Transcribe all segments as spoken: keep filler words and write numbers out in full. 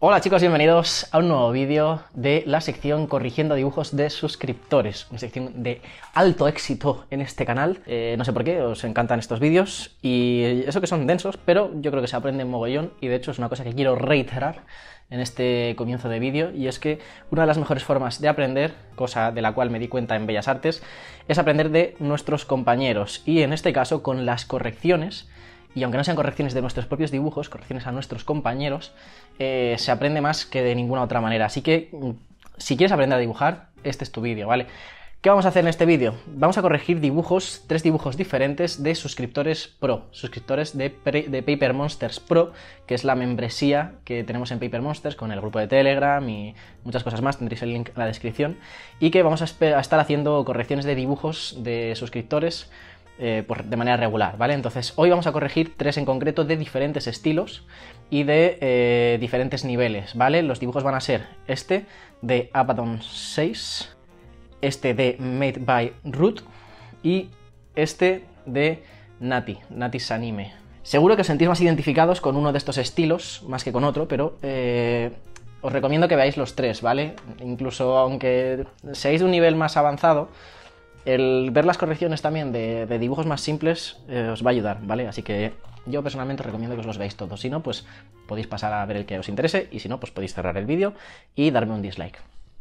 Hola chicos, bienvenidos a un nuevo vídeo de la sección Corrigiendo Dibujos de Suscriptores, una sección de alto éxito en este canal. Eh, no sé por qué, os encantan estos vídeos y eso que son densos, pero yo creo que se aprende mogollón y de hecho es una cosa que quiero reiterar en este comienzo de vídeo, y es que una de las mejores formas de aprender, cosa de la cual me di cuenta en Bellas Artes, es aprender de nuestros compañeros y en este caso con las correcciones. Y aunque no sean correcciones de nuestros propios dibujos, correcciones a nuestros compañeros, eh, se aprende más que de ninguna otra manera. Así que, si quieres aprender a dibujar, este es tu vídeo, ¿vale? ¿Qué vamos a hacer en este vídeo? Vamos a corregir dibujos, tres dibujos diferentes de suscriptores Pro, suscriptores de, de Paper Monsters Pro, que es la membresía que tenemos en Paper Monsters con el grupo de Telegram y muchas cosas más, tendréis el link en la descripción, y que vamos a, a estar haciendo correcciones de dibujos de suscriptores Eh, por, de manera regular, ¿vale? Entonces hoy vamos a corregir tres en concreto de diferentes estilos y de eh, diferentes niveles, ¿vale? Los dibujos van a ser este de Abaddon seis, este de Made by Root y este de Nati, Nati's Anime. Seguro que os sentís más identificados con uno de estos estilos más que con otro, pero eh, os recomiendo que veáis los tres, ¿vale? Incluso aunque seáis de un nivel más avanzado, el ver las correcciones también de, de dibujos más simples eh, os va a ayudar, ¿vale? Así que yo personalmente os recomiendo que os los veáis todos. Si no, pues podéis pasar a ver el que os interese, y si no, pues podéis cerrar el vídeo y darme un dislike.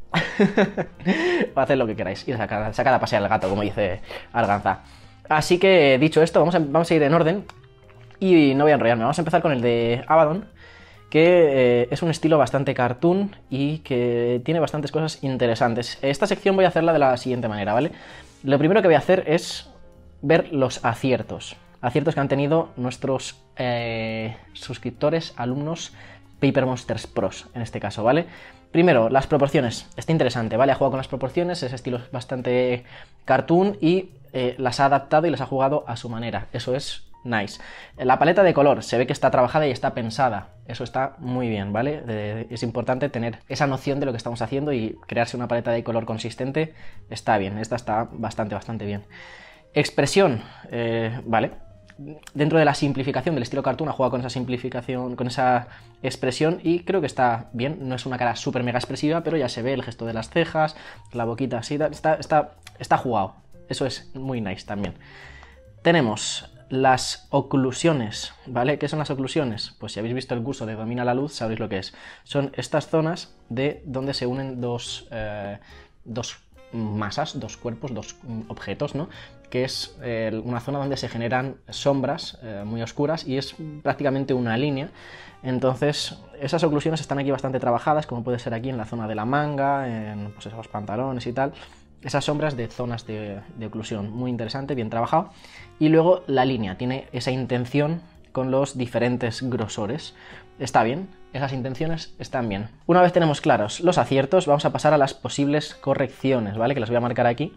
O hacer lo que queráis, ir a sacar, sacar a pasear al gato, como dice Arganza. Así que, dicho esto, vamos a, vamos a ir en orden y no voy a enrollarme. Vamos a empezar con el de Abaddon, que eh, es un estilo bastante cartoon y que tiene bastantes cosas interesantes. Esta sección voy a hacerla de la siguiente manera, ¿vale? Lo primero que voy a hacer es ver los aciertos. Aciertos que han tenido nuestros eh, suscriptores, alumnos Paper Monsters Pros, en este caso, ¿vale? Primero, las proporciones. Está interesante, ¿vale? Ha jugado con las proporciones, ese estilo es bastante cartoon y eh, las ha adaptado y las ha jugado a su manera. Eso es nice. La paleta de color se ve que está trabajada y está pensada. Eso está muy bien, ¿vale? Eh, es importante tener esa noción de lo que estamos haciendo y crearse una paleta de color consistente. Está bien, esta está bastante, bastante bien. Expresión, eh, ¿vale? Dentro de la simplificación del estilo cartoon ha jugado con esa simplificación, con esa expresión, y creo que está bien. No es una cara súper mega expresiva, pero ya se ve el gesto de las cejas, la boquita así, está, está, está jugado. Eso es muy nice también. Tenemos las oclusiones, ¿vale? ¿Qué son las oclusiones? Pues si habéis visto el curso de Domina la Luz, sabréis lo que es. Son estas zonas de donde se unen dos, eh, dos masas, dos cuerpos, dos objetos, ¿no? Que es eh, una zona donde se generan sombras eh, muy oscuras y es prácticamente una línea. Entonces, esas oclusiones están aquí bastante trabajadas, como puede ser aquí en la zona de la manga, en pues, esos pantalones y tal. Esas sombras de zonas de, de oclusión, muy interesante, bien trabajado. Y luego la línea, tiene esa intención con los diferentes grosores. Está bien, esas intenciones están bien. Una vez tenemos claros los aciertos, vamos a pasar a las posibles correcciones, ¿vale? Que las voy a marcar aquí.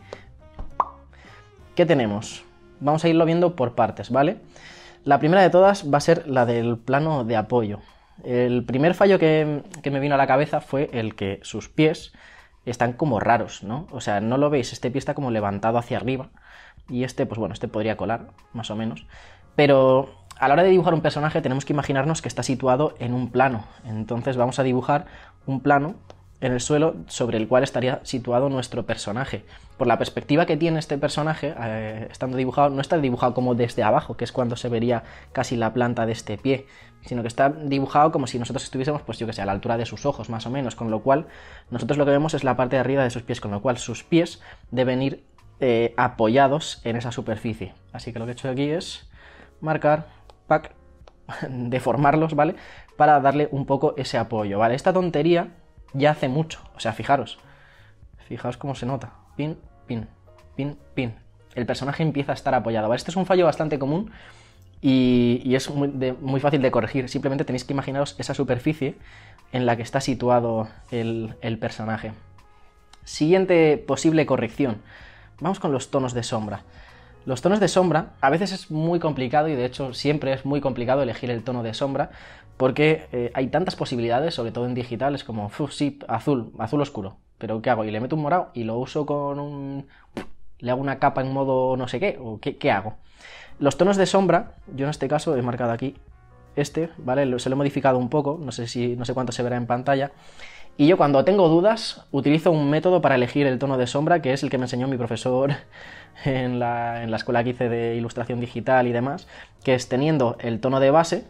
¿Qué tenemos? Vamos a irlo viendo por partes, ¿vale? La primera de todas va a ser la del plano de apoyo. El primer fallo que, que me vino a la cabeza fue el que sus pies están como raros, ¿no? O sea, no lo veis, este pie está como levantado hacia arriba y este, pues bueno, este podría colar, más o menos. Pero a la hora de dibujar un personaje tenemos que imaginarnos que está situado en un plano. Entonces vamos a dibujar un plano en el suelo sobre el cual estaría situado nuestro personaje. Por la perspectiva que tiene este personaje, eh, estando dibujado, no está dibujado como desde abajo, que es cuando se vería casi la planta de este pie, sino que está dibujado como si nosotros estuviésemos, pues yo que sé, a la altura de sus ojos, más o menos, con lo cual nosotros lo que vemos es la parte de arriba de sus pies, con lo cual sus pies deben ir eh, apoyados en esa superficie. Así que lo que he hecho aquí es marcar, pack, deformarlos, ¿vale? Para darle un poco ese apoyo, ¿vale? Esta tontería ya hace mucho, o sea, fijaros, fijaos cómo se nota, pin, pin, pin, pin, el personaje empieza a estar apoyado, ¿vale? Este es un fallo bastante común y, y es muy, de, muy fácil de corregir, simplemente tenéis que imaginaros esa superficie en la que está situado el, el personaje. Siguiente posible corrección, vamos con los tonos de sombra. Los tonos de sombra a veces es muy complicado y de hecho siempre es muy complicado elegir el tono de sombra porque eh, hay tantas posibilidades, sobre todo en digital, es como, uff, sí, azul, azul oscuro, pero ¿qué hago? Y le meto un morado y lo uso con un... le hago una capa en modo no sé qué, o ¿qué, qué hago? Los tonos de sombra, yo en este caso he marcado aquí este, ¿vale? Lo- Se lo he modificado un poco, no sé si, no sé cuánto se verá en pantalla. Y yo cuando tengo dudas utilizo un método para elegir el tono de sombra, que es el que me enseñó mi profesor en la, en la escuela que hice de ilustración digital y demás, que es teniendo el tono de base,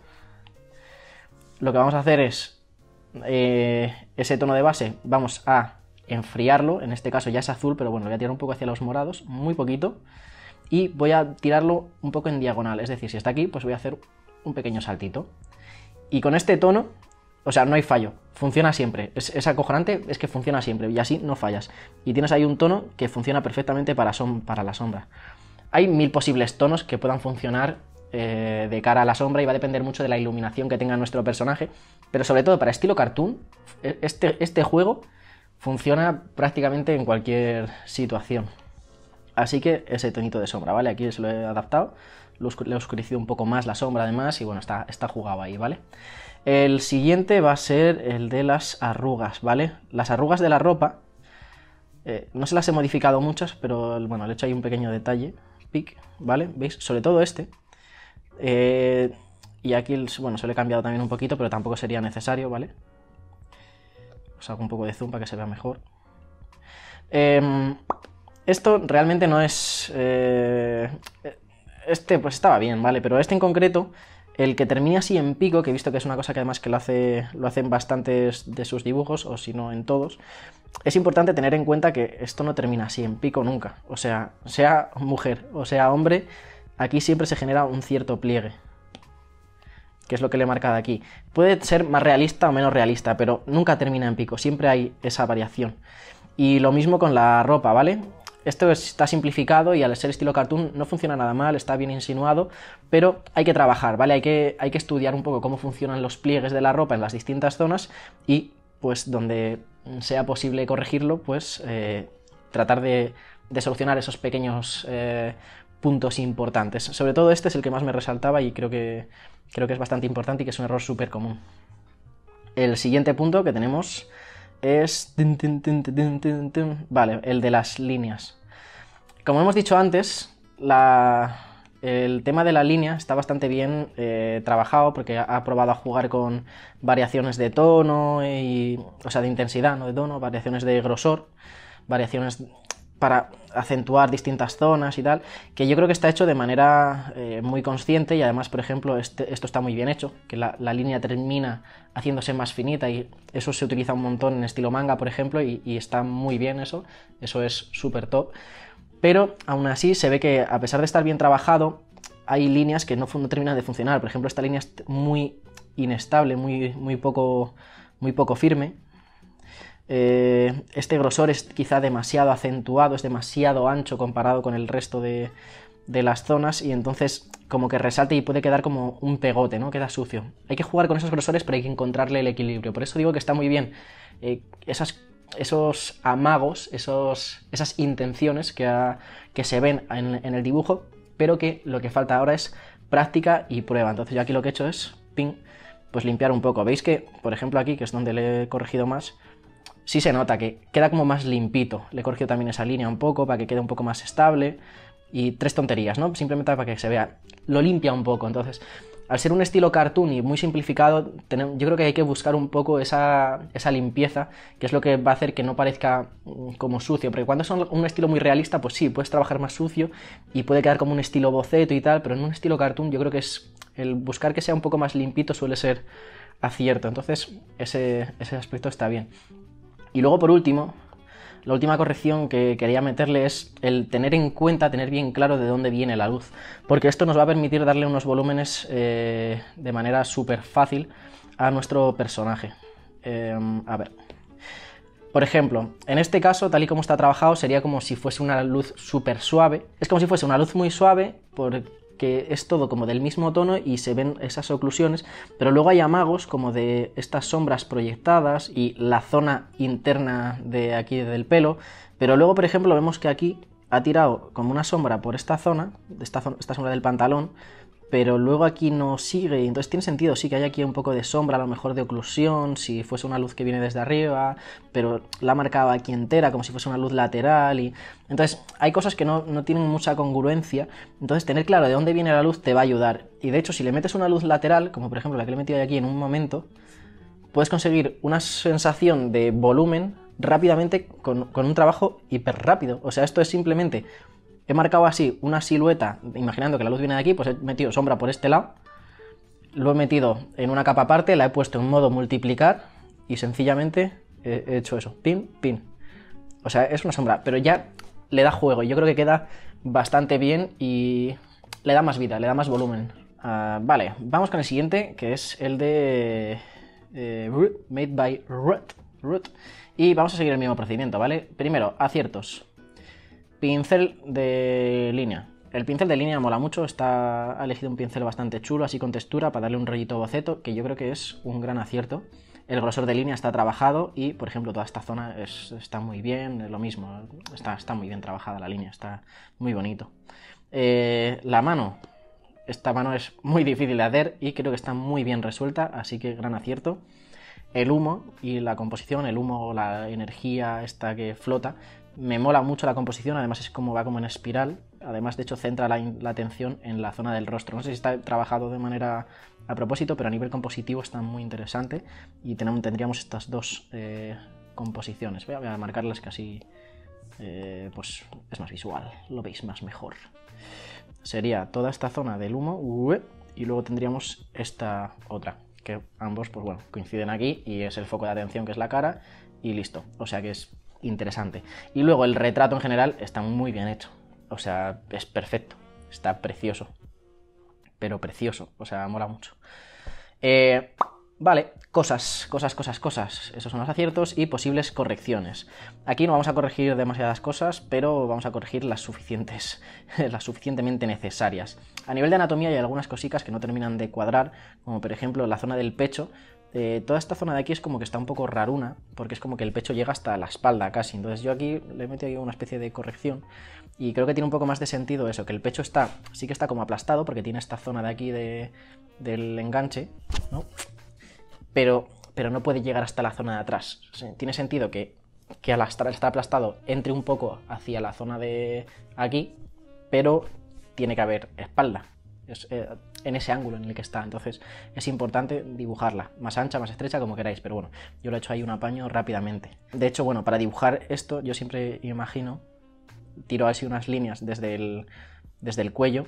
lo que vamos a hacer es, eh, ese tono de base vamos a enfriarlo, en este caso ya es azul, pero bueno, lo voy a tirar un poco hacia los morados, muy poquito, y voy a tirarlo un poco en diagonal, es decir, si está aquí, pues voy a hacer un pequeño saltito. Y con este tono, o sea, no hay fallo, funciona siempre, es, es acojonante, es que funciona siempre, y así no fallas. Y tienes ahí un tono que funciona perfectamente para, som para la sombra. Hay mil posibles tonos que puedan funcionar eh, de cara a la sombra y va a depender mucho de la iluminación que tenga nuestro personaje, pero sobre todo para estilo cartoon, este, este juego funciona prácticamente en cualquier situación. Así que ese tonito de sombra, ¿vale? Aquí se lo he adaptado, le he oscurecido un poco más la sombra además y bueno, está, está jugado ahí, ¿vale? El siguiente va a ser el de las arrugas, ¿vale? Las arrugas de la ropa, eh, no se las he modificado muchas, pero bueno, le he hecho ahí un pequeño detalle, pic, ¿vale? ¿Veis? Sobre todo este. Eh, y aquí, bueno, se lo he cambiado también un poquito, pero tampoco sería necesario, ¿vale? Os hago un poco de zoom para que se vea mejor. Eh, esto realmente no es... Eh, este pues estaba bien, ¿vale? Pero este en concreto, el que termine así en pico, que he visto que es una cosa que además que lo hace lo hacen bastantes de sus dibujos, o si no en todos, es importante tener en cuenta que esto no termina así en pico nunca. O sea, sea mujer o sea hombre, aquí siempre se genera un cierto pliegue, que es lo que le he marcado aquí. Puede ser más realista o menos realista, pero nunca termina en pico, siempre hay esa variación. Y lo mismo con la ropa, ¿vale? Esto está simplificado y al ser estilo cartoon no funciona nada mal, está bien insinuado, pero hay que trabajar, ¿vale? Hay que, hay que estudiar un poco cómo funcionan los pliegues de la ropa en las distintas zonas y, pues, donde sea posible corregirlo, pues, eh, tratar de, de solucionar esos pequeños eh, puntos importantes. Sobre todo este es el que más me resaltaba y creo que, creo que es bastante importante y que es un error súper común. El siguiente punto que tenemos es... Vale, el de las líneas. Como hemos dicho antes, la... el tema de la línea está bastante bien eh, trabajado porque ha probado a jugar con variaciones de tono, y, o sea, de intensidad, no de tono, variaciones de grosor, variaciones para acentuar distintas zonas y tal, que yo creo que está hecho de manera eh, muy consciente y además, por ejemplo, este, esto está muy bien hecho, que la, la línea termina haciéndose más finita y eso se utiliza un montón en estilo manga, por ejemplo, y, y está muy bien eso, eso es súper top, pero aún así se ve que a pesar de estar bien trabajado, hay líneas que no, no terminan de funcionar. Por ejemplo, esta línea es muy inestable, muy, muy, poco, muy poco firme. Eh, este grosor es quizá demasiado acentuado, es demasiado ancho comparado con el resto de, de las zonas y entonces como que resalta y puede quedar como un pegote, ¿no? Queda sucio. Hay que jugar con esos grosores, pero hay que encontrarle el equilibrio. Por eso digo que está muy bien eh, esas, esos amagos, esos, esas intenciones que, ha, que se ven en, en el dibujo, pero que lo que falta ahora es práctica y prueba. Entonces yo aquí lo que he hecho es, ping, pues limpiar un poco. ¿Veis que, por ejemplo, aquí, que es donde le he corregido más, sí se nota que queda como más limpito? Le he corregido también esa línea un poco para que quede un poco más estable. Y tres tonterías, ¿no? Simplemente para que se vea. Lo limpia un poco. Entonces, al ser un estilo cartoon y muy simplificado, tenemos, yo creo que hay que buscar un poco esa, esa limpieza, que es lo que va a hacer que no parezca como sucio. Porque cuando es un, un estilo muy realista, pues sí, puedes trabajar más sucio y puede quedar como un estilo boceto y tal, pero en un estilo cartoon yo creo que es el buscar que sea un poco más limpito suele ser acierto. Entonces, ese, ese aspecto está bien. Y luego, por último, la última corrección que quería meterle es el tener en cuenta, tener bien claro de dónde viene la luz, porque esto nos va a permitir darle unos volúmenes eh, de manera súper fácil a nuestro personaje. Eh, a ver, por ejemplo, en este caso, tal y como está trabajado, sería como si fuese una luz súper suave. Es como si fuese una luz muy suave, porque es todo como del mismo tono y se ven esas oclusiones, pero luego hay amagos como de estas sombras proyectadas y la zona interna de aquí del pelo, pero luego, por ejemplo, vemos que aquí ha tirado como una sombra por esta zona, esta, zona, esta sombra del pantalón, pero luego aquí no sigue, y entonces tiene sentido, sí que hay aquí un poco de sombra, a lo mejor de oclusión, si fuese una luz que viene desde arriba, pero la ha marcado aquí entera, como si fuese una luz lateral, y entonces hay cosas que no, no tienen mucha congruencia, entonces tener claro de dónde viene la luz te va a ayudar, y de hecho si le metes una luz lateral, como por ejemplo la que le he metido aquí en un momento, puedes conseguir una sensación de volumen rápidamente con, con un trabajo hiper rápido, o sea, esto es simplemente... He marcado así una silueta, imaginando que la luz viene de aquí, pues he metido sombra por este lado, lo he metido en una capa aparte, la he puesto en modo multiplicar y sencillamente he hecho eso, pin, pin. O sea, es una sombra, pero ya le da juego y yo creo que queda bastante bien y le da más vida, le da más volumen. Uh, vale, vamos con el siguiente, que es el de eh, Made by Root, Root. Y vamos a seguir el mismo procedimiento, ¿vale? Primero, aciertos. Pincel de línea. El pincel de línea mola mucho, está, ha elegido un pincel bastante chulo, así con textura, para darle un rollito boceto, que yo creo que es un gran acierto. El grosor de línea está trabajado y, por ejemplo, toda esta zona es, está muy bien, lo mismo, está, está muy bien trabajada la línea, está muy bonito. Eh, la mano, esta mano es muy difícil de hacer y creo que está muy bien resuelta, así que gran acierto. El humo y la composición, el humo, la energía esta que flota, me mola mucho la composición, además es como va como en espiral, además de hecho centra la, la atención en la zona del rostro. No sé si está trabajado de manera a propósito, pero a nivel compositivo está muy interesante y tenemos, tendríamos estas dos eh, composiciones. Voy a, voy a marcarlas que así eh, pues es más visual, lo veis más mejor. Sería toda esta zona del humo y luego tendríamos esta otra, que ambos pues bueno, coinciden aquí y es el foco de atención que es la cara y listo, o sea que es interesante. Y luego el retrato en general está muy bien hecho, o sea, es perfecto, está precioso, pero precioso, o sea, mola mucho. Eh, vale, cosas, cosas, cosas, cosas, esos son los aciertos y posibles correcciones. Aquí no vamos a corregir demasiadas cosas, pero vamos a corregir las suficientes, las suficientemente necesarias. A nivel de anatomía hay algunas cositas que no terminan de cuadrar, como por ejemplo la zona del pecho. Eh, toda esta zona de aquí es como que está un poco raruna, porque es como que el pecho llega hasta la espalda casi, entonces yo aquí le he metido una especie de corrección y creo que tiene un poco más de sentido eso, que el pecho está, sí que está como aplastado porque tiene esta zona de aquí de, del enganche, ¿no? Pero, pero no puede llegar hasta la zona de atrás. O sea, tiene sentido que, que al estar aplastado entre un poco hacia la zona de aquí, pero tiene que haber espalda. Es, eh, en ese ángulo en el que está, entonces es importante dibujarla, más ancha, más estrecha, como queráis, pero bueno, yo lo he hecho ahí un apaño rápidamente. De hecho, bueno, para dibujar esto yo siempre imagino, tiro así unas líneas desde el, desde el cuello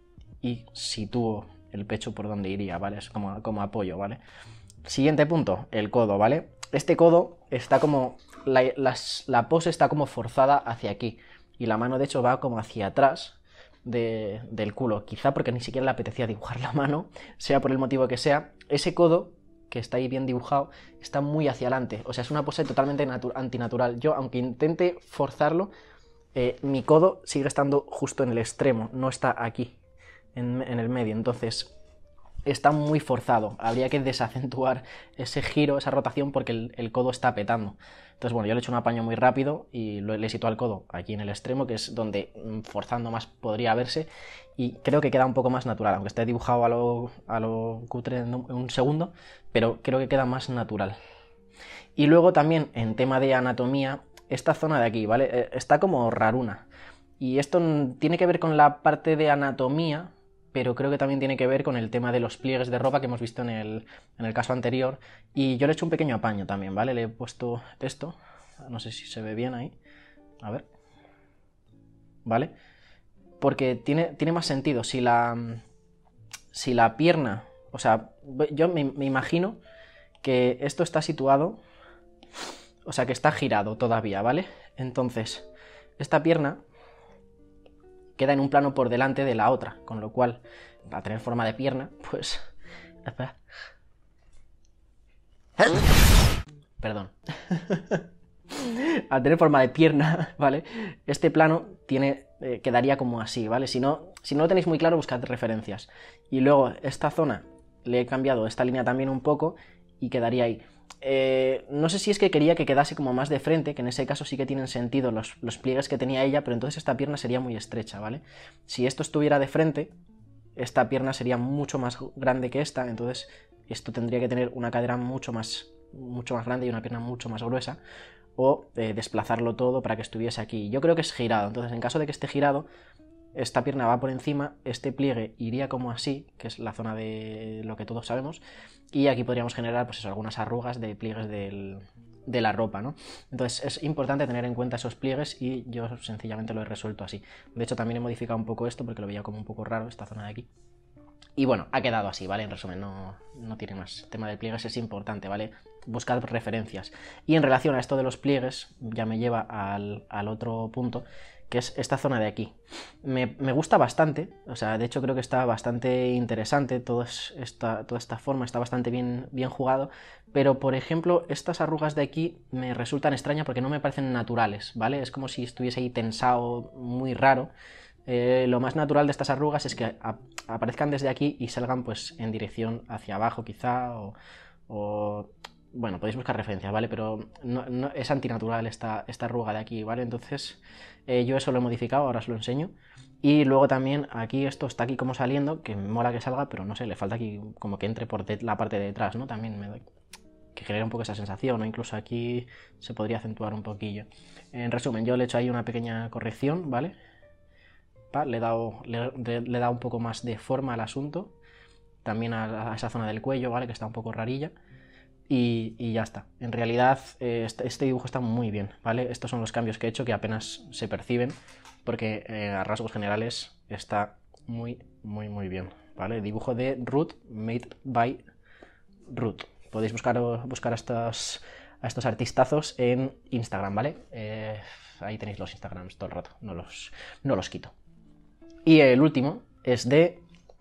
y sitúo el pecho por donde iría, ¿vale? Es como, como apoyo, ¿vale? Siguiente punto, el codo, ¿vale? Este codo está como, la, las, la pose está como forzada hacia aquí y la mano de hecho va como hacia atrás De, del culo, quizá porque ni siquiera le apetecía dibujar la mano, sea por el motivo que sea. Ese codo, que está ahí bien dibujado, está muy hacia adelante, o sea, es una pose totalmente antinatural. Yo, aunque intente forzarlo, eh, mi codo sigue estando justo en el extremo, no está aquí, en, en el medio, entonces está muy forzado, habría que desacentuar ese giro, esa rotación, porque el, el codo está petando. Entonces, bueno, yo le he hecho un apaño muy rápido y lo, le he situado el codo aquí en el extremo, que es donde forzando más podría verse, y creo que queda un poco más natural, aunque esté dibujado a lo, a lo cutre en un, en un segundo, pero creo que queda más natural. Y luego también, en tema de anatomía, esta zona de aquí, ¿vale? Está como raruna, y esto tiene que ver con la parte de anatomía, pero creo que también tiene que ver con el tema de los pliegues de ropa que hemos visto en el, en el caso anterior, y yo le he hecho un pequeño apaño también, ¿vale? Le he puesto esto, no sé si se ve bien ahí, a ver, ¿vale? Porque tiene, tiene más sentido, si la, si la pierna, o sea, yo me, me imagino que esto está situado, o sea, que está girado todavía, ¿vale? Entonces, esta pierna queda en un plano por delante de la otra, con lo cual, para tener forma de pierna, pues... Espera. Perdón. Al tener forma de pierna, ¿vale? Este plano tiene, eh, quedaría como así, ¿vale? Si no, si no lo tenéis muy claro, buscad referencias. Y luego, esta zona, le he cambiado esta línea también un poco y quedaría ahí. Eh, no sé si es que quería que quedase como más de frente, que en ese caso sí que tienen sentido los, los pliegues que tenía ella, pero entonces esta pierna sería muy estrecha, ¿vale? Si esto estuviera de frente, esta pierna sería mucho más grande que esta, entonces esto tendría que tener una cadera mucho más, mucho más grande y una pierna mucho más gruesa, o eh, desplazarlo todo para que estuviese aquí. Yo creo que es girado, entonces en caso de que esté girado, esta pierna va por encima, este pliegue iría como así, que es la zona de lo que todos sabemos, y aquí podríamos generar pues eso, algunas arrugas de pliegues del, de la ropa, ¿no? Entonces es importante tener en cuenta esos pliegues y yo sencillamente lo he resuelto así. De hecho también he modificado un poco esto porque lo veía como un poco raro esta zona de aquí. Y bueno, ha quedado así, ¿vale? En resumen, no, no tiene más. El tema de pliegues es importante, ¿vale? Buscad referencias. Y en relación a esto de los pliegues, ya me lleva al, al otro punto, que es esta zona de aquí. Me, me gusta bastante, o sea, de hecho creo que está bastante interesante, todo esta, toda esta forma está bastante bien, bien jugado, pero por ejemplo, estas arrugas de aquí me resultan extrañas porque no me parecen naturales, ¿vale? Es como si estuviese ahí tensado muy raro. Eh, lo más natural de estas arrugas es que aparezcan desde aquí y salgan pues en dirección hacia abajo quizá, o, o bueno, podéis buscar referencias, ¿vale? Pero no, no, es antinatural esta, esta arruga de aquí, ¿vale? Entonces eh, yo eso lo he modificado, ahora os lo enseño. Y luego también aquí esto está aquí como saliendo, que me mola que salga, pero no sé, le falta aquí como que entre por la parte de detrás, ¿no? También me da, que genera un poco esa sensación, o incluso aquí se podría acentuar un poquillo. En resumen, yo le he hecho ahí una pequeña corrección, ¿vale? Le he, dado, le, le he dado un poco más de forma al asunto, también a, a esa zona del cuello, ¿vale? Que está un poco rarilla, y, y ya está. En realidad eh, este, este dibujo está muy bien, ¿vale? Estos son los cambios que he hecho que apenas se perciben, porque eh, a rasgos generales está muy, muy, muy bien, ¿vale? Dibujo de Root, made by Root. Podéis buscar, buscar a, estos, a estos artistazos en Instagram, ¿vale? Eh, ahí tenéis los Instagrams todo el rato, no los, no los quito. Y el último es de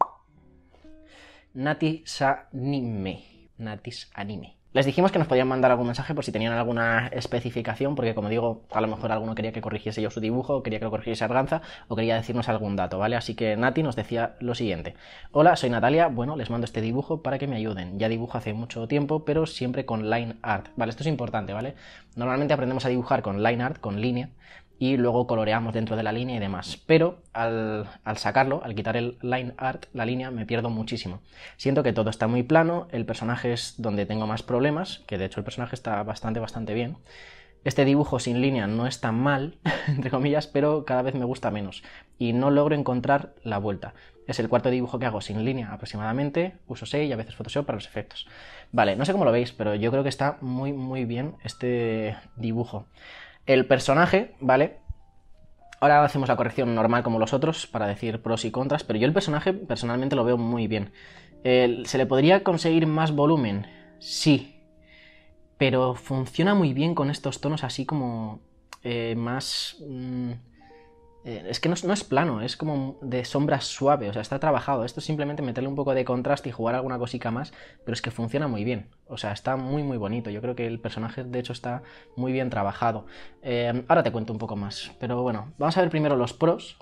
Natisanime. Natisanime. Les dijimos que nos podían mandar algún mensaje por si tenían alguna especificación, porque como digo, a lo mejor alguno quería que corrigiese yo su dibujo, o quería que lo corrigiese Arganza, o quería decirnos algún dato, ¿vale? Así que Nati nos decía lo siguiente. Hola, soy Natalia, bueno, les mando este dibujo para que me ayuden. Ya dibujo hace mucho tiempo, pero siempre con line art. Vale, esto es importante, ¿vale? Normalmente aprendemos a dibujar con line art, con línea, y luego coloreamos dentro de la línea y demás, pero al, al sacarlo, al quitar el line art, la línea, me pierdo muchísimo. Siento que todo está muy plano, el personaje es donde tengo más problemas, que de hecho el personaje está bastante, bastante bien. Este dibujo sin línea no está mal, entre comillas, pero cada vez me gusta menos y no logro encontrar la vuelta. Es el cuarto dibujo que hago sin línea aproximadamente, uso seis y a veces Photoshop para los efectos. Vale, no sé cómo lo veis, pero yo creo que está muy, muy bien este dibujo. El personaje, ¿vale? Ahora hacemos la corrección normal como los otros para decir pros y contras, pero yo el personaje personalmente lo veo muy bien. Eh, ¿Se le podría conseguir más volumen? Sí, pero funciona muy bien con estos tonos así como eh, más... Mmm, eh, es que no, no es plano, es como de sombra suave, o sea, está trabajado. Esto es simplemente meterle un poco de contraste y jugar alguna cosica más, pero es que funciona muy bien. O sea, está muy muy bonito. Yo creo que el personaje de hecho está muy bien trabajado. Eh, ahora te cuento un poco más, pero bueno, vamos a ver primero los pros,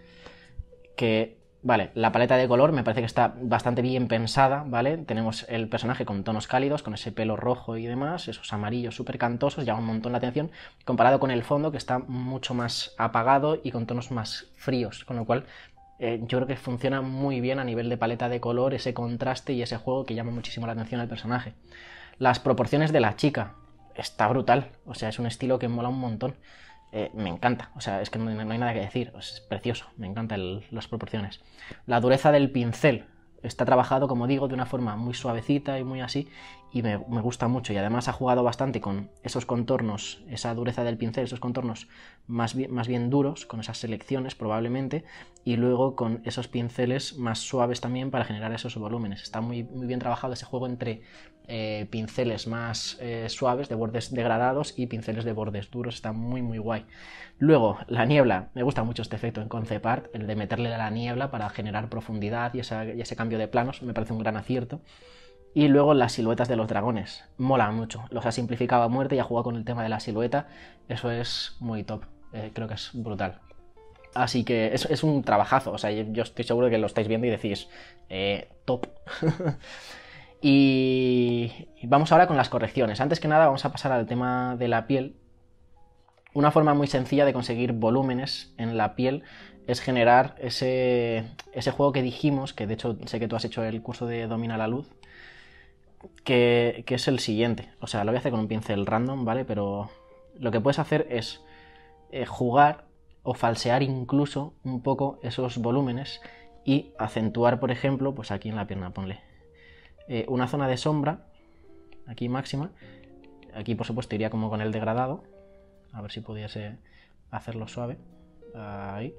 que... Vale, la paleta de color me parece que está bastante bien pensada, ¿vale? Tenemos el personaje con tonos cálidos, con ese pelo rojo y demás, esos amarillos súper cantosos, llama un montón la atención, comparado con el fondo que está mucho más apagado y con tonos más fríos, con lo cual eh, yo creo que funciona muy bien a nivel de paleta de color, ese contraste y ese juego que llama muchísimo la atención al personaje. Las proporciones de la chica, está brutal, o sea, es un estilo que mola un montón. Eh, me encanta, o sea, es que no, no hay nada que decir, es precioso, me encantan las proporciones. La dureza del pincel está trabajado, como digo, de una forma muy suavecita y muy así, y me, me gusta mucho, y además ha jugado bastante con esos contornos, esa dureza del pincel, esos contornos más bien, más bien duros, con esas selecciones probablemente, y luego con esos pinceles más suaves también para generar esos volúmenes. Está muy, muy bien trabajado ese juego entre Eh, pinceles más eh, suaves, de bordes degradados, y pinceles de bordes duros, está muy muy guay. Luego, la niebla, me gusta mucho este efecto en concept art, el de meterle a la niebla para generar profundidad y, esa, y ese cambio de planos, me parece un gran acierto. Y luego las siluetas de los dragones, mola mucho, los ha simplificado a muerte y ha jugado con el tema de la silueta, eso es muy top, eh, creo que es brutal. Así que es, es un trabajazo, o sea, yo estoy seguro de que lo estáis viendo y decís, eh, top. Y vamos ahora con las correcciones. Antes que nada vamos a pasar al tema de la piel. Una forma muy sencilla de conseguir volúmenes en la piel es generar ese, ese juego que dijimos, que de hecho sé que tú has hecho el curso de Domina la Luz, que, que es el siguiente. O sea, lo voy a hacer con un pincel random, ¿vale? Pero lo que puedes hacer es eh, jugar o falsear incluso un poco esos volúmenes y acentuar, por ejemplo, pues aquí en la pierna, ponle eh, una zona de sombra, aquí máxima. Aquí, por supuesto, iría como con el degradado. A ver si pudiese hacerlo suave. Ahí.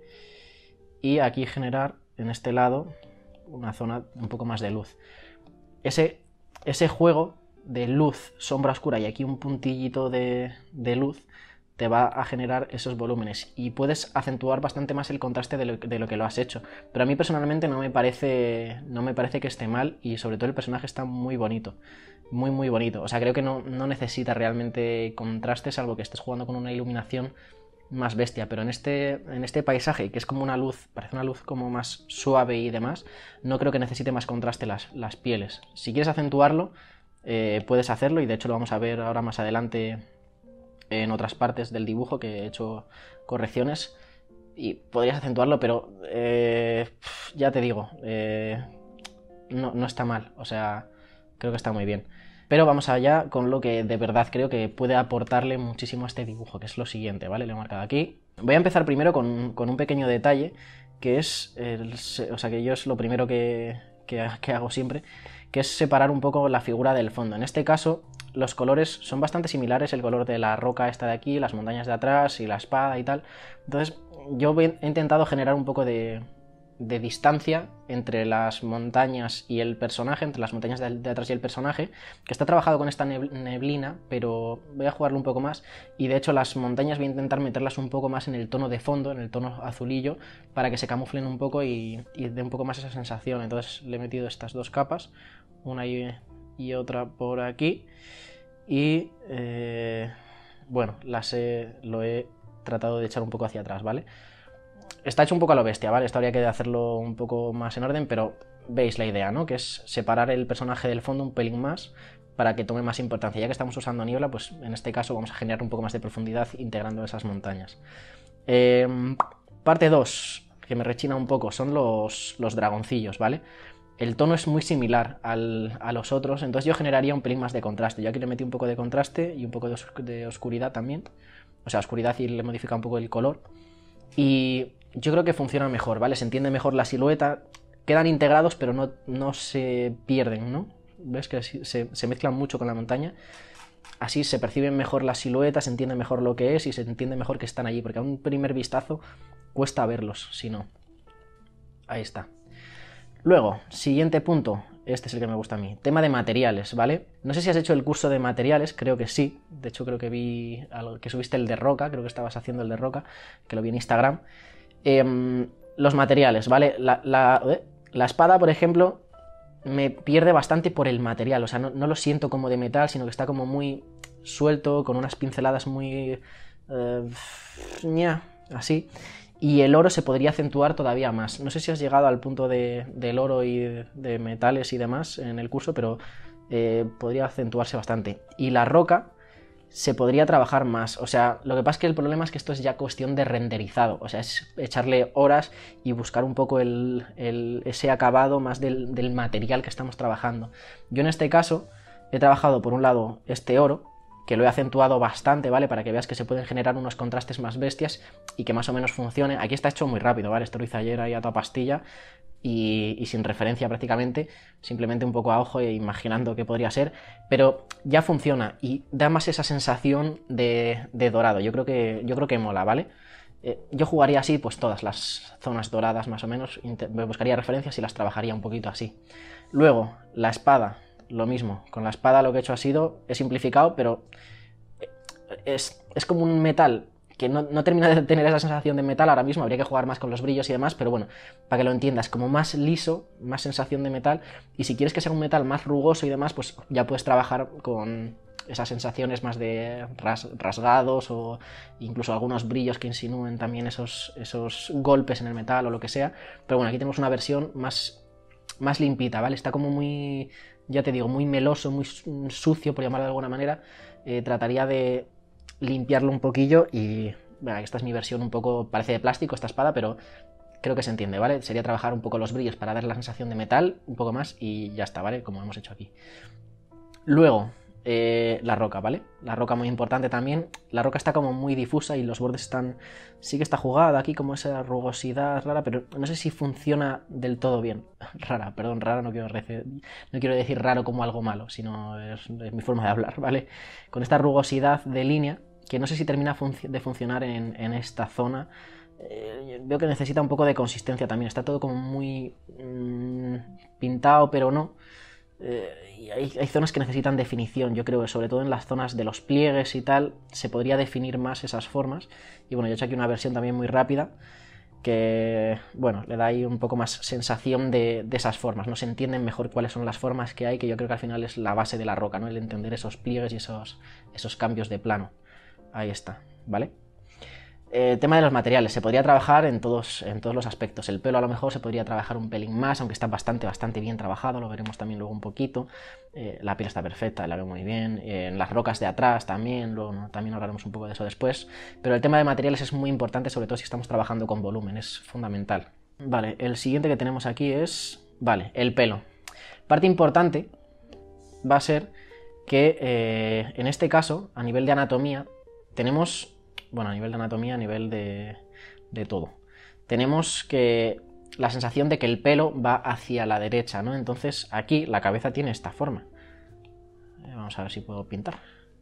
Y aquí generar en este lado una zona un poco más de luz. Ese, ese juego de luz, sombra oscura y aquí un puntillito de, de luz te va a generar esos volúmenes y puedes acentuar bastante más el contraste de lo, de lo que lo has hecho. Pero a mí personalmente no me parece, no me parece que esté mal y sobre todo el personaje está muy bonito. Muy muy bonito. O sea, creo que no, no necesita realmente contraste, salvo que estés jugando con una iluminación más bestia, pero en este, en este paisaje, que es como una luz, parece una luz como más suave y demás, no creo que necesite más contraste las, las pieles. Si quieres acentuarlo, eh, puedes hacerlo, y de hecho lo vamos a ver ahora más adelante en otras partes del dibujo, que he hecho correcciones, y podrías acentuarlo, pero eh, ya te digo, eh, no, no está mal, o sea, creo que está muy bien. Pero vamos allá con lo que de verdad creo que puede aportarle muchísimo a este dibujo, que es lo siguiente, ¿vale? Lo he marcado aquí. Voy a empezar primero con, con un pequeño detalle, que es, el, o sea, que yo es lo primero que, que, que hago siempre, que es separar un poco la figura del fondo. En este caso, los colores son bastante similares, el color de la roca esta de aquí, las montañas de atrás y la espada y tal. Entonces, yo he intentado generar un poco de... de distancia entre las montañas y el personaje, entre las montañas de, de atrás y el personaje, que está trabajado con esta neblina, pero voy a jugarlo un poco más, y de hecho las montañas voy a intentar meterlas un poco más en el tono de fondo, en el tono azulillo, para que se camuflen un poco y, y dé un poco más esa sensación. Entonces le he metido estas dos capas, una y, y otra por aquí, y eh, bueno, las he, lo he tratado de echar un poco hacia atrás, ¿vale? Está hecho un poco a lo bestia, ¿vale? Esto habría que hacerlo un poco más en orden, pero veis la idea, ¿no? Que es separar el personaje del fondo un pelín más para que tome más importancia. Ya que estamos usando niebla, pues en este caso vamos a generar un poco más de profundidad integrando esas montañas. Eh, parte dos, que me rechina un poco, son los, los dragoncillos, ¿vale? El tono es muy similar al, a los otros, entonces yo generaría un pelín más de contraste. Yo aquí le metí un poco de contraste y un poco de, os de oscuridad también. O sea, oscuridad, y le he modificado un poco el color. Y yo creo que funciona mejor, ¿vale? Se entiende mejor la silueta, quedan integrados pero no, no se pierden, ¿no? ¿Ves que se, se mezclan mucho con la montaña? Así se perciben mejor la silueta, se entiende mejor lo que es y se entiende mejor que están allí, porque a un primer vistazo cuesta verlos, si no. Ahí está. Luego, siguiente punto, este es el que me gusta a mí, tema de materiales, ¿vale? No sé si has hecho el curso de materiales, creo que sí, de hecho creo que vi que subiste el de roca, creo que estabas haciendo el de roca, que lo vi en Instagram. Eh, los materiales, ¿vale? La, la, eh, la espada, por ejemplo, me pierde bastante por el material, o sea, no, no lo siento como de metal, sino que está como muy suelto, con unas pinceladas muy... Eh, ña, así... Y el oro se podría acentuar todavía más. No sé si has llegado al punto de, del oro y de, de metales y demás en el curso, pero eh, podría acentuarse bastante. Y la roca se podría trabajar más. O sea, lo que pasa es que el problema es que esto es ya cuestión de renderizado. O sea, es echarle horas y buscar un poco el, el, ese acabado más del, del material que estamos trabajando. Yo en este caso he trabajado por un lado este oro, que lo he acentuado bastante, ¿vale? Para que veas que se pueden generar unos contrastes más bestias y que más o menos funcione. Aquí está hecho muy rápido, ¿vale? Esto lo hice ayer ahí a toda pastilla y, y sin referencia prácticamente, simplemente un poco a ojo e imaginando qué podría ser, pero ya funciona y da más esa sensación de, de dorado. Yo creo que, yo creo que mola, ¿vale? Eh, yo jugaría así pues todas las zonas doradas más o menos, me buscaría referencias y las trabajaría un poquito así. Luego, la espada. Lo mismo, con la espada lo que he hecho ha sido, he simplificado, pero es, es como un metal que no, no termina de tener esa sensación de metal ahora mismo, habría que jugar más con los brillos y demás, pero bueno, para que lo entiendas, como más liso, más sensación de metal, y si quieres que sea un metal más rugoso y demás, pues ya puedes trabajar con esas sensaciones más de ras, rasgados o incluso algunos brillos que insinúen también esos, esos golpes en el metal o lo que sea, pero bueno, aquí tenemos una versión más, más limpita, ¿vale? Está como muy... ya te digo, muy meloso, muy sucio, por llamarlo de alguna manera. Eh, trataría de limpiarlo un poquillo y... bueno, esta es mi versión un poco... parece de plástico esta espada, pero creo que se entiende, ¿vale? Sería trabajar un poco los brillos para dar la sensación de metal, un poco más y ya está, ¿vale? Como hemos hecho aquí. Luego, eh, la roca, ¿vale? La roca muy importante también. La roca está como muy difusa y los bordes están... Sí que está jugada aquí como esa rugosidad rara, pero no sé si funciona del todo bien. Rara, perdón, rara no quiero, no quiero decir raro como algo malo, sino es, es mi forma de hablar, ¿vale? Con esta rugosidad de línea, que no sé si termina func de funcionar en, en esta zona. Eh, veo que necesita un poco de consistencia también. Está todo como muy mmm, pintado, pero no. Eh, y hay, hay zonas que necesitan definición, yo creo que sobre todo en las zonas de los pliegues y tal, se podría definir más esas formas. Y bueno, yo he hecho aquí una versión también muy rápida, que, bueno, le da ahí un poco más sensación de, de esas formas, ¿no? Se entienden mejor cuáles son las formas que hay, que yo creo que al final es la base de la roca, ¿no? El entender esos pliegues y esos, esos cambios de plano. Ahí está, ¿vale? Eh, tema de los materiales, se podría trabajar en todos, en todos los aspectos. El pelo a lo mejor se podría trabajar un pelín más, aunque está bastante, bastante bien trabajado, lo veremos también luego un poquito. Eh, la piel está perfecta, la veo muy bien. Eh, en las rocas de atrás también, luego ¿no? También hablaremos un poco de eso después. Pero el tema de materiales es muy importante, sobre todo si estamos trabajando con volumen, es fundamental. Vale, el siguiente que tenemos aquí es, vale, el pelo. Parte importante va a ser que eh, en este caso, a nivel de anatomía, tenemos... Bueno, a nivel de anatomía, a nivel de, de todo. Tenemos que la sensación de que el pelo va hacia la derecha, ¿no? Entonces aquí la cabeza tiene esta forma. Vamos a ver si puedo pintar.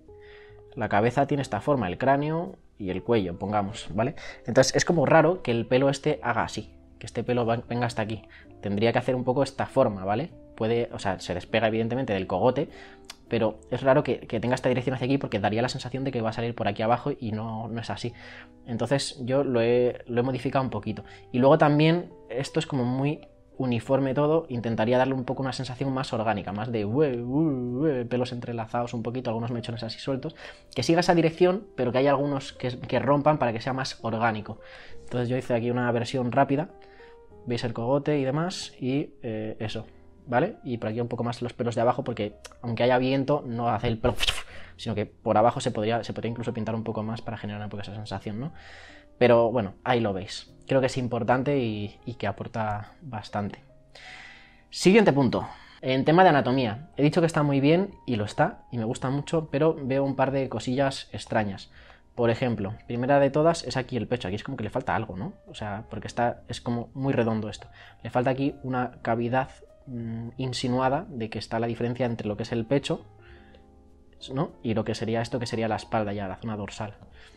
La cabeza tiene esta forma, el cráneo y el cuello, pongamos, ¿vale? Entonces es como raro que el pelo este haga así, que este pelo venga hasta aquí. Tendría que hacer un poco esta forma, ¿vale? Puede, o sea, se despega evidentemente del cogote, pero es raro que, que tenga esta dirección hacia aquí porque daría la sensación de que va a salir por aquí abajo y no, no es así. Entonces yo lo he, lo he modificado un poquito. Y luego también esto es como muy uniforme todo, intentaría darle un poco una sensación más orgánica, más de ue, ue, ue, pelos entrelazados un poquito, algunos mechones así sueltos, que siga esa dirección, pero que haya algunos que, que rompan para que sea más orgánico. Entonces yo hice aquí una versión rápida, veis el cogote y demás, y eh, eso. ¿Vale? Y por aquí un poco más los pelos de abajo porque aunque haya viento no hace el pelo, sino que por abajo se podría, se podría incluso pintar un poco más para generar un poco esa sensación, ¿no? Pero bueno, ahí lo veis. Creo que es importante y, y que aporta bastante. Siguiente punto. En tema de anatomía. He dicho que está muy bien y lo está y me gusta mucho, pero veo un par de cosillas extrañas. Por ejemplo, primera de todas es aquí el pecho. Aquí es como que le falta algo, ¿no? O sea, porque está, es como muy redondo esto. Le falta aquí una cavidad insinuada de que está la diferencia entre lo que es el pecho, ¿no? Y lo que sería esto, que sería la espalda ya, la zona dorsal.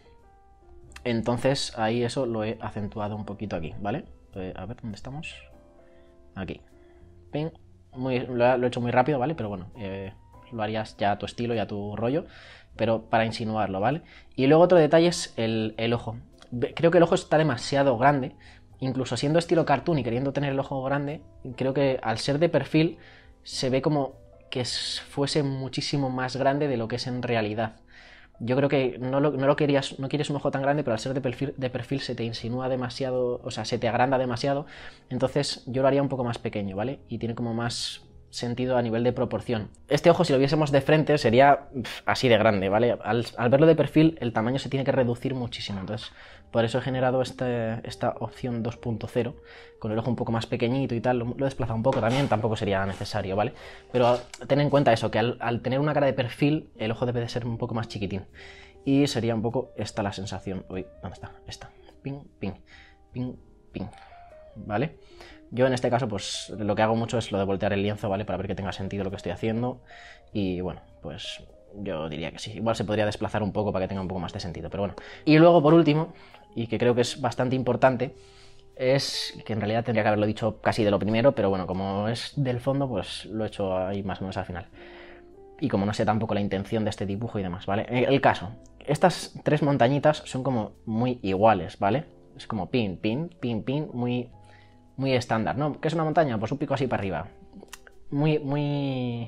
Entonces ahí eso lo he acentuado un poquito aquí, ¿vale? Eh, a ver, ¿dónde estamos? Aquí. Ping. Muy, lo, he, lo he hecho muy rápido, ¿vale? Pero bueno, eh, lo harías ya a tu estilo y a tu rollo, pero para insinuarlo, ¿vale? Y luego otro detalle es el, el ojo. Creo que el ojo está demasiado grande. Incluso siendo estilo cartoon y queriendo tener el ojo grande, creo que al ser de perfil se ve como que fuese muchísimo más grande de lo que es en realidad. Yo creo que no lo, no lo querías, no quieres un ojo tan grande, pero al ser de perfil, de perfil se te insinúa demasiado, o sea, se te agranda demasiado, entonces yo lo haría un poco más pequeño, ¿vale? Y tiene como más sentido a nivel de proporción. Este ojo, si lo viésemos de frente, sería pff, así de grande, ¿vale? Al, al verlo de perfil, el tamaño se tiene que reducir muchísimo, entonces por eso he generado este, esta opción dos punto cero, con el ojo un poco más pequeñito y tal, lo, lo he desplazado un poco también, tampoco sería necesario, ¿vale? Pero ten en cuenta eso, que al, al tener una cara de perfil, el ojo debe de ser un poco más chiquitín. Y sería un poco esta la sensación. Uy, ¿dónde está? Esta. Ping, ping, ping, ping. ¿Vale? Yo en este caso, pues lo que hago mucho es lo de voltear el lienzo, ¿vale? Para ver que tenga sentido lo que estoy haciendo. Y bueno, pues yo diría que sí. Igual se podría desplazar un poco para que tenga un poco más de sentido, pero bueno. Y luego, por último, y que creo que es bastante importante, es que en realidad tendría que haberlo dicho casi de lo primero, pero bueno, como es del fondo, pues lo he hecho ahí más o menos al final. Y como no sé tampoco la intención de este dibujo y demás, ¿vale? El caso, estas tres montañitas son como muy iguales, ¿vale? Es como pin, pin, pin, pin, muy, muy estándar, ¿no? ¿Qué es una montaña? Pues un pico así para arriba. Muy, muy,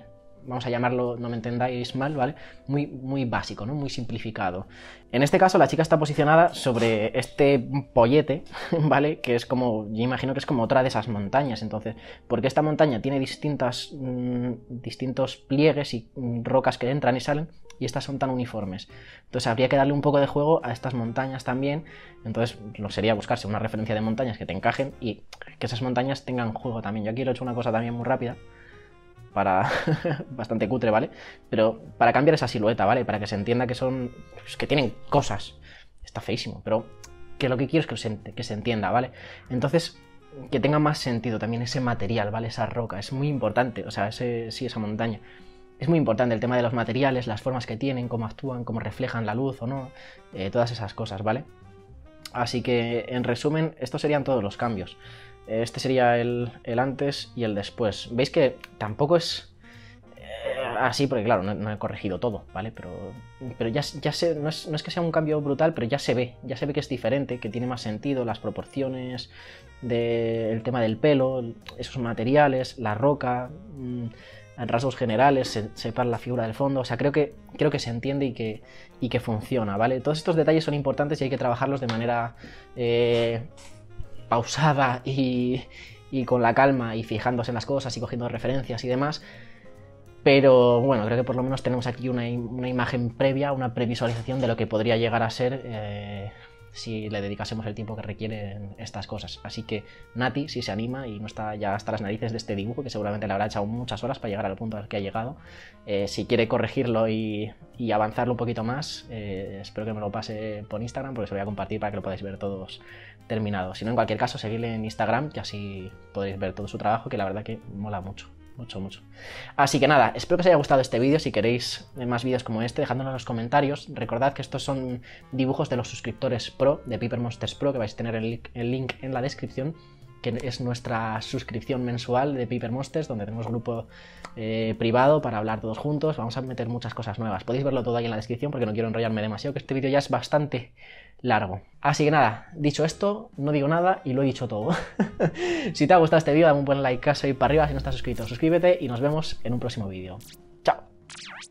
vamos a llamarlo, no me entendáis mal, ¿vale? Muy, muy básico, ¿no? Muy simplificado. En este caso la chica está posicionada sobre este pollete, ¿vale? Que es como, yo imagino que es como otra de esas montañas, entonces, porque esta montaña tiene distintas, mmm, distintos pliegues y mmm, rocas que entran y salen, y estas son tan uniformes. Entonces habría que darle un poco de juego a estas montañas también. Entonces lo sería buscarse una referencia de montañas que te encajen y que esas montañas tengan juego también. Yo aquí lo he hecho una cosa también muy rápida, para bastante cutre, ¿vale? Pero para cambiar esa silueta, ¿vale? Para que se entienda que son, pues, que tienen cosas. Está feísimo, pero que lo que quiero es que se, que se entienda, ¿vale? Entonces, que tenga más sentido también ese material, ¿vale? Esa roca, es muy importante, o sea, ese, sí, esa montaña. Es muy importante el tema de los materiales, las formas que tienen, cómo actúan, cómo reflejan la luz o no, eh, todas esas cosas, ¿vale? Así que, en resumen, estos serían todos los cambios. Este sería el, el antes y el después. Veis que tampoco es eh, así, porque claro, no, no he corregido todo, ¿vale? Pero, pero ya, ya sé, no es, no es que sea un cambio brutal, pero ya se ve, ya se ve que es diferente, que tiene más sentido, las proporciones, de, el tema del pelo, esos materiales, la roca, mmm, en rasgos generales, se separa la figura del fondo, o sea, creo que, creo que se entiende y que, y que funciona, ¿vale? Todos estos detalles son importantes y hay que trabajarlos de manera eh, pausada y, y con la calma y fijándose en las cosas y cogiendo referencias y demás, pero bueno, creo que por lo menos tenemos aquí una, una imagen previa, una previsualización de lo que podría llegar a ser eh, si le dedicásemos el tiempo que requieren estas cosas. Así que Nati, si se anima y no está ya hasta las narices de este dibujo, que seguramente le habrá echado muchas horas para llegar al punto al que ha llegado, eh, si quiere corregirlo y, y avanzarlo un poquito más, eh, espero que me lo pase por Instagram, porque se lo voy a compartir para que lo podáis ver todos terminado. Si no, en cualquier caso, seguirle en Instagram, que así podréis ver todo su trabajo, que la verdad que mola mucho. Mucho, mucho. Así que nada, espero que os haya gustado este vídeo. Si queréis más vídeos como este, dejadnos en los comentarios. Recordad que estos son dibujos de los suscriptores Pro, de Paper Monsters Pro, que vais a tener el link, el link en la descripción, que es nuestra suscripción mensual de Paper Monsters, donde tenemos grupo eh, privado para hablar todos juntos. Vamos a meter muchas cosas nuevas. Podéis verlo todo ahí en la descripción porque no quiero enrollarme demasiado, que este vídeo ya es bastante largo. Así que nada, dicho esto, no digo nada y lo he dicho todo. Si te ha gustado este vídeo, dame un buen like, caso y para arriba. Si no estás suscrito, suscríbete y nos vemos en un próximo vídeo. ¡Chao!